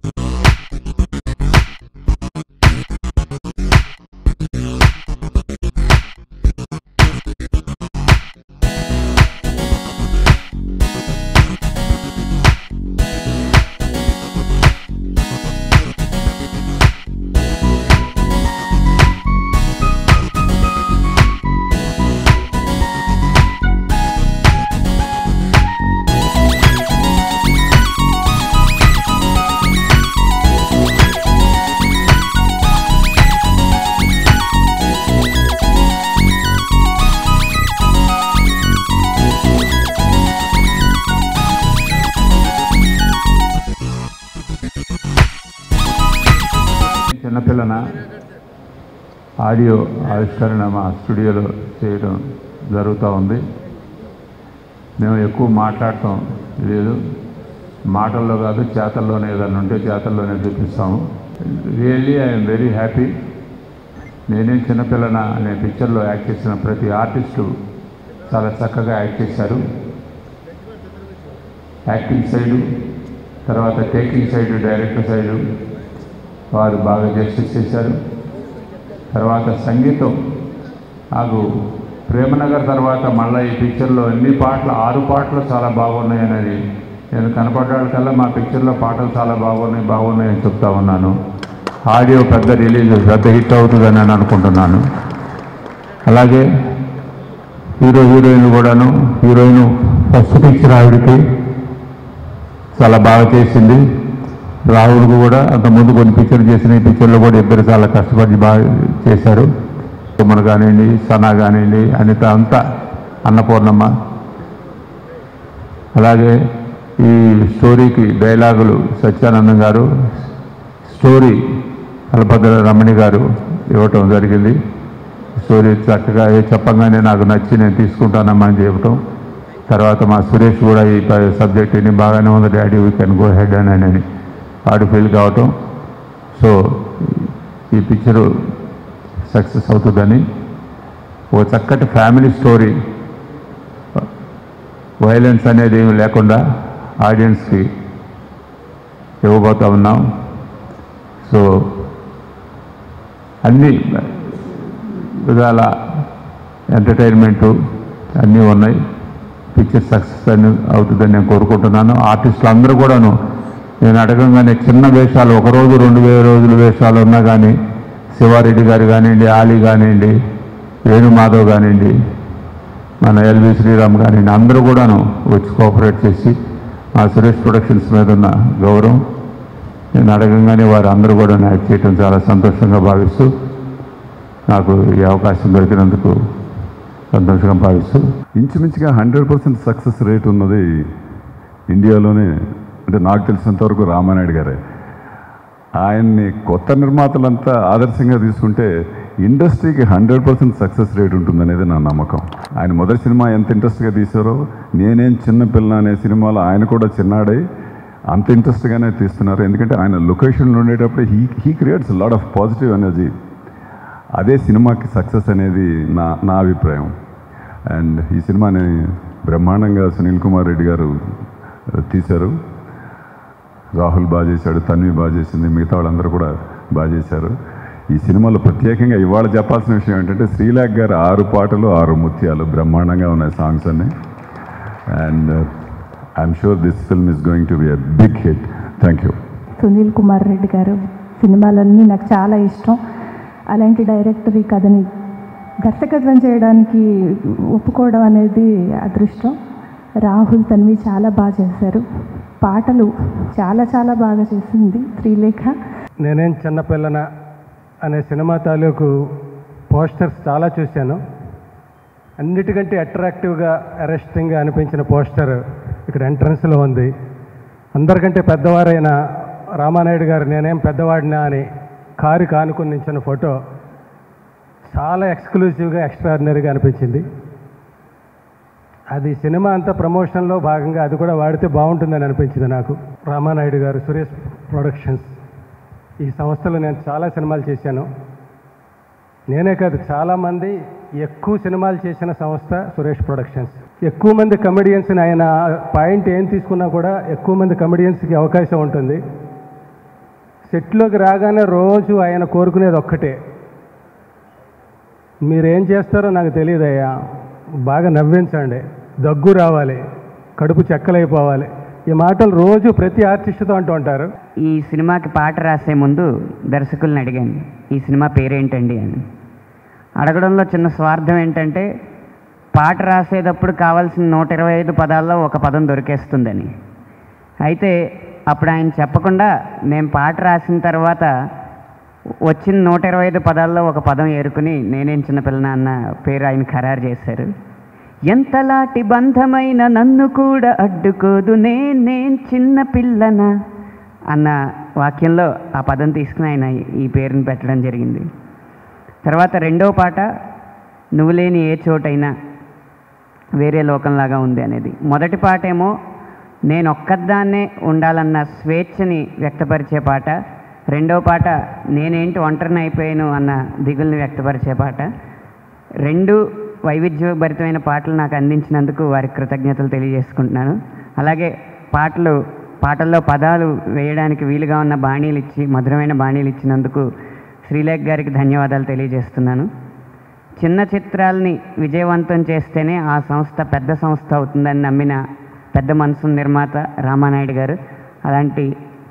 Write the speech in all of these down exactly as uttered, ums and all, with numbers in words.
చిన్నపిల్లన audio ఆవిష్కరణ మా స్టూడియోలో చేయడం జరుగుతూ ఉంది. మేము ఎక్కువ మాట్లాడటం లేదు, మాటల్లో కాదు చేతల్లోనే ఏదైనా ఉంటే చేతల్లోనే చూపిస్తాము. Really I'm very happy. నేనేం చిన్నపిల్లన అనే పిక్చర్లో యాక్ట్ చేసిన ప్రతి ఆర్టిస్టు చాలా చక్కగా యాక్ట్ చేశారు. యాక్టింగ్ సైడు, తర్వాత టేకింగ్ సైడు, డైరెక్టర్ సైడు వారు బాగా జస్టిస్ చేశారు. తర్వాత సంగీతం నాకు ప్రేమనగర్ తర్వాత మళ్ళీ ఈ పిక్చర్లో అన్ని పాటలు ఆరు పాటలు చాలా బాగున్నాయి అనేది నేను కనపడ్డాకల్లా మా పిక్చర్లో పాటలు చాలా బాగున్నాయి బాగున్నాయని చెప్తా ఉన్నాను. ఆడియో పెద్ద రిలీజ్ పెద్ద హిట్ అవుతుందని నేను అనుకుంటున్నాను. అలాగే హీరో హీరోయిన్ కూడాను, హీరోయిన్ ఫస్ట్ పిక్చర్ ఆవిడకి చాలా బాగా చేసింది. రాహుల్కు కూడా అంతకుముందు కొన్ని పిక్చర్లు చేసిన ఈ పిక్చర్లో కూడా ఇద్దరు చాలా కష్టపడి బాగా చేశారు. కుమార్ కానివ్వండి, సనా కానివ్వండి, అనిత అంతా, అన్నపూర్ణమ్మ. అలాగే ఈ స్టోరీకి డైలాగులు సత్యానందం గారు, స్టోరీ అలభద్ర రమణి గారు ఇవ్వటం జరిగింది. స్టోరీ చక్కగా చెప్పంగానే నాకు నచ్చి నేను తీసుకుంటానమ్మా అని చెప్పటం. తర్వాత మా సురేష్ కూడా ఈ సబ్జెక్ట్ ఇన్ని బాగానే ఉంది daddy, we can go head అని అని ఆడు ఫీల్ కావటం. సో ఈ పిక్చరు సక్సెస్ అవుతుందని ఓ చక్కటి ఫ్యామిలీ స్టోరీ, వైలెన్స్ అనేది ఏమి లేకుండా ఆడియన్స్కి ఇవ్వబోతా ఉన్నాం. సో అన్ని విధాల ఎంటర్టైన్మెంటు అన్నీ ఉన్నాయి. పిక్చర్ సక్సెస్ అని అవుతుందని నేను కోరుకుంటున్నాను. ఆర్టిస్టులు అందరూ కూడాను నేను అడగంగానే చిన్న వేషాలు, ఒకరోజు రెండు వేల రోజుల వేషాలు ఉన్నా కానీ శివారెడ్డి గారు కానివ్వండి, ఆలీ కానివ్వండి, వేణుమాధవ్ కానివ్వండి, మన ఎల్వి శ్రీరామ్ కానివ్వండి, అందరూ కూడాను వచ్చి కోఆపరేట్ చేసి మా సురేష్ ప్రొడక్షన్స్ మీద ఉన్న గౌరవం నేను అడగంగానే వారు అందరూ కూడా యాక్ట్ చేయడం చాలా సంతోషంగా భావిస్తూ నాకు ఈ అవకాశం దొరికినందుకు సంతోషంగా భావిస్తూ ఇంచుమించుగా హండ్రెడ్ పర్సెంట్ సక్సెస్ రేట్ ఉన్నది ఇండియాలోనే అంటే నాకు తెలిసినంతవరకు రామానాయుడు గారే. ఆయన్ని కొత్త నిర్మాతలంతా ఆదర్శంగా తీసుకుంటే ఇండస్ట్రీకి హండ్రెడ్ పర్సెంట్ సక్సెస్ రేట్ ఉంటుందనేది నా నమ్మకం. ఆయన మొదటి సినిమా ఎంత ఇంట్రెస్ట్గా తీశారో, నేనేం చిన్నపిల్ల అనే సినిమాలో ఆయన కూడా చిన్నాడై అంత ఇంట్రెస్ట్గానే తీస్తున్నారు. ఎందుకంటే ఆయన లొకేషన్లో ఉండేటప్పుడు he he creates lot of positive energy. అదే సినిమాకి సక్సెస్ అనేది నా నా అభిప్రాయం. అండ్ ఈ సినిమాని బ్రహ్మాండంగా సునీల్ కుమార్ రెడ్డి గారు తీశారు. రాహుల్ బాగా చేశాడు, తన్వి బాగా చేసింది, మిగతా వాళ్ళందరూ కూడా బాగా చేశారు. ఈ సినిమాలో ప్రత్యేకంగా ఇవాళ చెప్పాల్సిన విషయం ఏంటంటే శ్రీలేఖ గారు ఆరు పాటలు ఆరు ముత్యాలు బ్రహ్మాండంగా ఉన్నాయి సాంగ్స్ అన్ని. And I'm sure this film is going to be a big hit. Thank you. Sunil Kumar Reddy garu సినిమాలన్నీ నాకు చాలా ఇష్టం. అలాంటి డైరెక్టర్ ఈ కథని దర్శకత్వం చేయడానికి ఒప్పుకోవడం అనేది అదృష్టం. రాహుల్, తన్వి చాలా బాగా చేశారు. పాటలు చాలా చాలా బాగా చేసింది శ్రీలేఖ. నేనేం చిన్నపిల్లన అనే సినిమా తాలూకు పోస్టర్స్ చాలా చూశాను. అన్నిటికంటే అట్రాక్టివ్గా, అరెస్టింగ్గా అనిపించిన పోస్టర్ ఇక్కడ ఎంట్రన్స్లో ఉంది. అందరికంటే పెద్దవారైన రామానాయుడు గారు నేనేం పెద్దవాడినా అని కారు కానుకొని నించిన ఫోటో చాలా ఎక్స్క్లూజివ్గా, ఎక్స్ట్రాడినరీగా అనిపించింది. అది సినిమా అంతా ప్రమోషన్లో భాగంగా అది కూడా వాడితే బాగుంటుందని అనిపించింది నాకు. రామానాయుడు గారు, సురేష్ ప్రొడక్షన్స్, ఈ సంస్థలో నేను చాలా సినిమాలు చేశాను. నేనే కాదు, చాలామంది ఎక్కువ సినిమాలు చేసిన సంస్థ సురేష్ ప్రొడక్షన్స్. ఎక్కువ మంది కమెడియన్స్ని ఆయన పాయింట్ ఏం తీసుకున్నా కూడా ఎక్కువ మంది కమెడియన్స్కి అవకాశం ఉంటుంది. సెట్లోకి రాగానే రోజు ఆయన కోరుకునేది ఒక్కటే, మీరేం చేస్తారో నాకు తెలియదయ్యా, బాగా నవ్వించండి, దగ్గు రావాలి, కడుపు చెక్కలైపోవాలి. ఈ మాటలు రోజు ప్రతి ఆర్టిస్ట్తో అంటూ ఉంటారు. ఈ సినిమాకి పాట రాసే ముందు దర్శకుల్ని అడిగాను, ఈ సినిమా పేరేంటండి అని. అడగడంలో చిన్న స్వార్థం ఏంటంటే, పాట రాసేటప్పుడు కావాల్సిన నూట ఇరవై ఐదు పదాల్లో ఒక పదం దొరికేస్తుందని. అయితే అప్పుడు ఆయన చెప్పకుండా మేము పాట రాసిన తర్వాత వచ్చిన నూట ఇరవై ఐదు పదాల్లో ఒక పదం ఏరుకుని నేనేం చిన్నపిల్లన అన్న పేరు ఆయన ఖరారు చేశారు. ఎంతలాంటి బంధమైన నన్ను కూడా అడ్డుకోదు నేనేం చిన్న పిల్లన అన్న వాక్యంలో ఆ పదం తీసుకుని ఆయన ఈ పేరుని పెట్టడం జరిగింది. తర్వాత రెండో పాట నువ్వు లేని ఏ చోటైనా వేరే లోకంలాగా ఉంది అనేది. మొదటి పాట ఏమో నేను ఒక్కదాన్నే ఉండాలన్న స్వేచ్ఛని వ్యక్తపరిచే పాట. రెండో పాట నేనేంటి ఒంటరిని అయిపోయాను అన్న దిగుల్ని వ్యక్తపరిచే పాట. రెండు వైవిధ్యభరితమైన పాటలు నాకు అందించినందుకు వారికి కృతజ్ఞతలు తెలియజేసుకుంటున్నాను. అలాగే పాటలు పాటల్లో పదాలు వేయడానికి వీలుగా ఉన్న బాణీలు ఇచ్చి మధురమైన బాణీలు ఇచ్చినందుకు శ్రీలేఖ్ గారికి ధన్యవాదాలు తెలియజేస్తున్నాను. చిన్న చిత్రాలని విజయవంతం చేస్తేనే ఆ సంస్థ పెద్ద సంస్థ అవుతుందని నమ్మిన పెద్ద మనసు నిర్మాత రామానాయుడు గారు. అలాంటి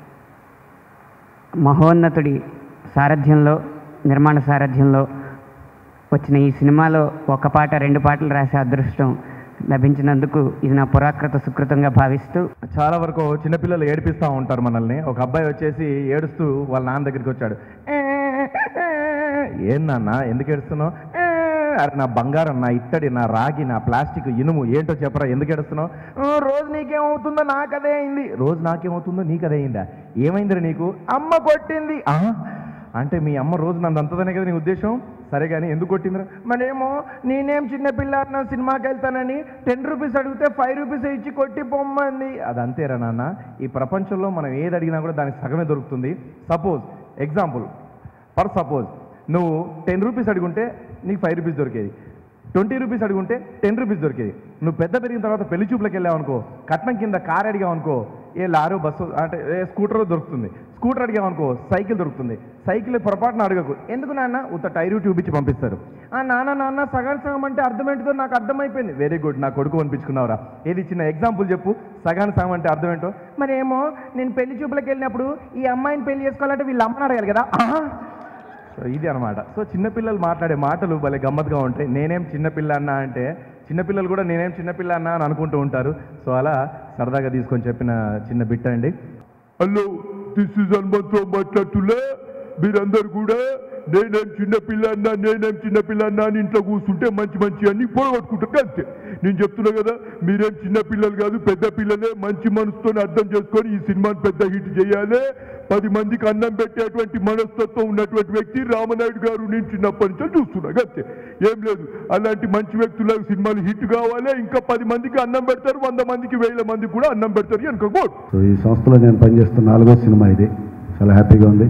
మహోన్నతుడి సారథ్యంలో నిర్మాణ సారథ్యంలో వచ్చిన ఈ సినిమాలో ఒక పాట రెండు పాటలు రాసే అదృష్టం లభించినందుకు ఇది నా పురాకృత సుకృతంగా భావిస్తూ, చాలా వరకు చిన్నపిల్లలు ఏడిపిస్తూ ఉంటారు మనల్ని. ఒక అబ్బాయి వచ్చేసి ఏడుస్తూ వాళ్ళ నాన్న దగ్గరికి వచ్చాడు. ఏం నాన్న ఎందుకు ఏడుస్తున్నావు? అరే నా బంగారం, నా ఇత్తడి, నా రాగి, నా ప్లాస్టిక్, ఇనుము ఏంటో చెప్పరా, ఎందుకు ఏడుస్తున్నావు? రోజు నీకేమవుతుందో నాకు అదే అయింది. రోజు నాకేమవుతుందో నీకు అదే అయిందా? ఏమైందిరా నీకు? అమ్మ కొట్టింది. అంటే మీ అమ్మ రోజు నన్ను అంతదనే కదా నీ ఉద్దేశం? సరే కానీ ఎందుకు కొట్టిందిరా? మరేమో నేనేం చిన్నపిల్ల నా సినిమాకి వెళ్తానని టెన్ రూపీస్ అడిగితే ఫైవ్ రూపీస్ ఇచ్చి కొట్టి పొమ్మంది. అది అంతేరా నాన్న, ఈ ప్రపంచంలో మనం ఏది అడిగినా కూడా దానికి సగమే దొరుకుతుంది. సపోజ్ ఎగ్జాంపుల్, ఫర్ సపోజ్ నువ్వు టెన్ రూపీస్ అడుగుంటే నీకు ఫైవ్ రూపీస్ దొరికేది, ట్వంటీ రూపీస్ అడుగుంటే టెన్ రూపీస్ దొరికేది. నువ్వు పెద్ద పెరిగిన తర్వాత పెళ్లి చూపులకు వెళ్ళావు అనుకో, కట్నం కింద కార్ అడిగావు అనుకో, ఏ లారో బస్సు అంటే ఏ స్కూటర్ దొరుకుతుంది. స్కూటర్ అడిగావు అనుకో సైకిల్ దొరుకుతుంది. సైకిల్ పొరపాటున అడగకు, ఎందుకు నాన్న ఉత్త టైరు ట్యూబ్ ఇచ్చి పంపిస్తారు. ఆ నాన్న నాన్న సగం సగం అంటే అర్థమేంటిదో నాకు అర్థమైపోయింది. వెరీ గుడ్, నా కొడుకు అనిపించుకున్నావురా. ఏది చిన్న ఎగ్జాంపుల్ చెప్పు, సగానికి సగం అంటే అర్థం ఏంటో. మరేమో నేను పెళ్లి చూపులకు వెళ్ళినప్పుడు ఈ అమ్మాయిని పెళ్లి చేసుకోవాలంటే వీళ్ళ అమ్మని అడగాలి కదా. సో ఇది అనమాట. సో చిన్నపిల్లలు మాట్లాడే మాటలు భలే గమ్మత్తుగా ఉంటాయి. నేనేం చిన్నపిల్ల అన్నా అంటే చిన్నపిల్లలు కూడా నేనేం చిన్నపిల్ల అన్నా అని అనుకుంటూ ఉంటారు. సో అలా సరదాగా తీసుకొని చెప్పిన చిన్న బిట్ అండి. హలో, దిస్ ఇస్ హనుమంతరావు మాట్లాడుతున్నా. మీరందరూ కూడా నేనేం చిన్నపిల్ల అన్నా నేనేం చిన్నపిల్ల అన్నా అని ఇంట్లో కూర్చుంటే మంచి మంచి అన్ని పొడగొట్టుకుంటారు అంతే. నేను చెప్తున్నా కదా, మీరేం చిన్నపిల్లలు కాదు, పెద్ద పిల్లలే. మంచి మనసుతో అర్థం చేసుకొని ఈ సినిమాని పెద్ద హిట్ చేయాలి. పది మందికి అన్నం పెట్టేటువంటి మనస్తత్వం ఉన్నటువంటి వ్యక్తి రామనాయుడు గారు. నేను చిన్నప్పటి నుంచి చూస్తున్నా అంతే, ఏం లేదు. అలాంటి మంచి వ్యక్తుల సినిమాలు హిట్ కావాలి. ఇంకా పది మందికి అన్నం పెడతారు, వంద మందికి వేల మందికి కూడా అన్నం పెడతారు అనుకోకూడదు. సో ఈ సంస్థలో నేను పనిచేస్తున్న నాలుగో సినిమా ఇది. చాలా హ్యాపీగా ఉంది.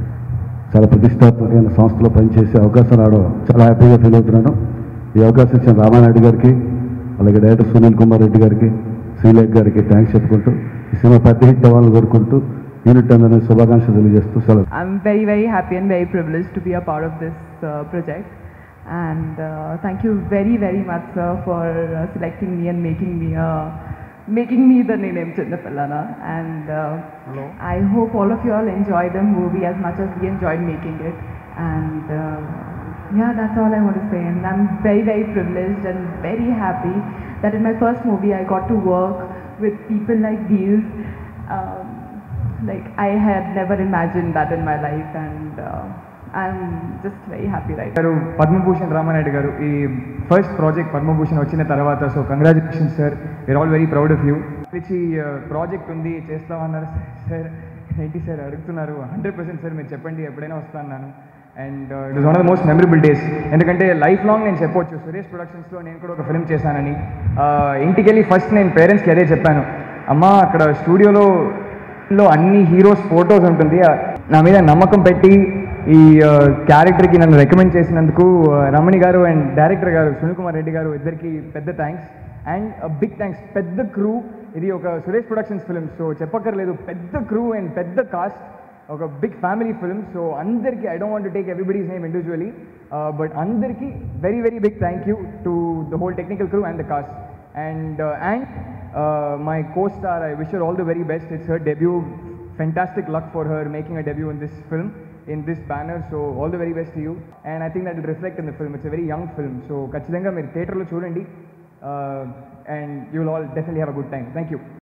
చాలా ప్రతిష్టాత్మకమైన సంస్థలో పనిచేసే అవకాశం రావడం చాలా హ్యాపీగా ఫీల్ అవుతున్నాను. ఈ అవకాశం ఇచ్చిన రామానాయుడు గారికి, అలాగే డైరెక్టర్ సునీల్ కుమార్ రెడ్డి గారికి, శ్రీలేఖ్ గారికి థ్యాంక్స్ చెప్పుకుంటూ ఈ సినిమా పెద్ద హిట్ అవ్వాలని కోరుకుంటూ యూనిట్ అందరినీ శుభాకాంక్షలు తెలియజేస్తూ సెలవు. I'm very very happy and very privileged to be a part of this uh, project, and uh, thank you very very much sir for uh, selecting me and making me uh, making me the name Chinnapillana. And uh, I hope all of you all enjoy the movie as much as we enjoyed making it. And uh, yeah, that's all I want to say. And I'm very very privileged and very happy that in my first movie I got to work with people like these. Um, like I had never imagined that in my life, and uh, I'm just very happy right now. Padma Bhushan Ramanaidu గారు ఈ first project Padma Bhushan వచ్చిన తర్వాత, so congratulation sir, we're all very proud of you. ఈ project ఉంది చేస్తామన్నారు sir, ఏంటి sir అడుగుతున్నారు? Hundred percent sir, మీరు చెప్పండి ఎప్పుడైనా వస్తాను. And it is one of the most memorable days. ఎందుకంటే లైఫ్ లాంగ్ నేను చెప్పొచ్చు, సురేష్ ప్రొడక్షన్స్లో నేను కూడా ఒక ఫిల్మ్ చేశానని. ఇంటికి వెళ్ళి ఫస్ట్ నేను పేరెంట్స్కి అదే చెప్పాను, అమ్మ అక్కడ స్టూడియోలో లో అన్ని హీరోస్ ఫొటోస్ ఉంటుంది, నా మీద నమ్మకం పెట్టి ఈ క్యారెక్టర్కి నన్ను రికమెండ్ చేసినందుకు రమణి గారు అండ్ డైరెక్టర్ గారు సునీల్ కుమార్ రెడ్డి గారు ఇద్దరికి పెద్ద థ్యాంక్స్. అండ్ బిగ్ థ్యాంక్స్ పెద్ద క్రూ. ఇది ఒక సురేష్ ప్రొడక్షన్స్ ఫిల్మ్, సో చెప్పక్కర్లేదు, పెద్ద క్రూ అండ్ పెద్ద కాస్ట్. ఒక బిగ్ ఫ్యామిలీ ఫిల్మ్. సో అందరికీ I don't want to take everybody's name individually, but అందరికీ very very big thank you to the whole technical crew and the cast. And and my co star, I wish her all the very best. It's her debut. Fantastic luck for her making a debut in this film, in this banner. So all the very best to you. And I think that will reflect in the film. It's a very young film. So ఖచ్చితంగా మీరు థియేటర్లో చూడండి, uh, and you will all definitely have a good time. Thank you.